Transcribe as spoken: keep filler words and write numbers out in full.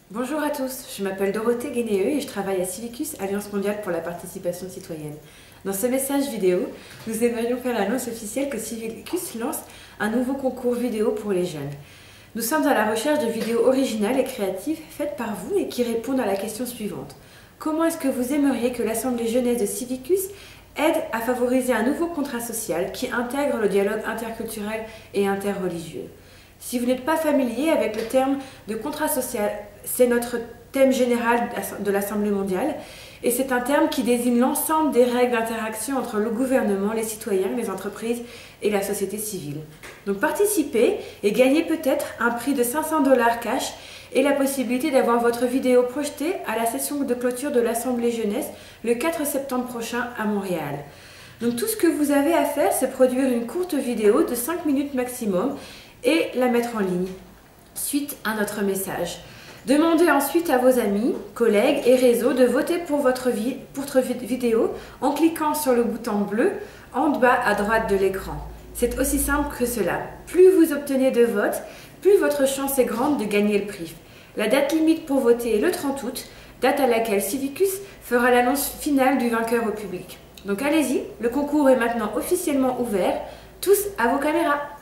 Bonjour à tous, je m'appelle Dorothée Guénéeux et je travaille à Civicus, Alliance mondiale pour la participation citoyenne. Dans ce message vidéo, nous aimerions faire l'annonce officielle que Civicus lance un nouveau concours vidéo pour les jeunes. Nous sommes à la recherche de vidéos originales et créatives faites par vous et qui répondent à la question suivante. Comment est-ce que vous aimeriez que l'Assemblée jeunesse de Civicus aide à favoriser un nouveau contrat social qui intègre le dialogue interculturel et interreligieux? Si vous n'êtes pas familier avec le terme de contrat social, c'est notre thème général de l'Assemblée mondiale et c'est un terme qui désigne l'ensemble des règles d'interaction entre le gouvernement, les citoyens, les entreprises et la société civile. Donc participez et gagnez peut-être un prix de cinq cents dollars cash et la possibilité d'avoir votre vidéo projetée à la session de clôture de l'Assemblée jeunesse le quatre septembre prochain à Montréal. Donc tout ce que vous avez à faire, c'est produire une courte vidéo de cinq minutes maximum et la mettre en ligne, suite à notre message. Demandez ensuite à vos amis, collègues et réseaux de voter pour votre, vie, pour votre vidéo en cliquant sur le bouton bleu en bas à droite de l'écran. C'est aussi simple que cela. Plus vous obtenez de votes, plus votre chance est grande de gagner le prix. La date limite pour voter est le trente août, date à laquelle Civicus fera l'annonce finale du vainqueur au public. Donc allez-y, le concours est maintenant officiellement ouvert. Tous à vos caméras!